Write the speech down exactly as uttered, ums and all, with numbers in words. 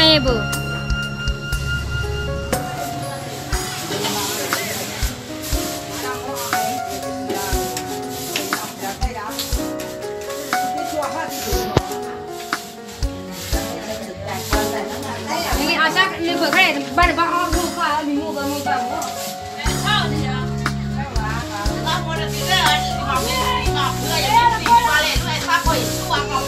bu. Ini asak ini berkait bar bar orang tu kah ni mu kamu kamu. Hãy subscribe cho kênh Ghiền Mì Gõ để không bỏ lỡ những video hấp dẫn.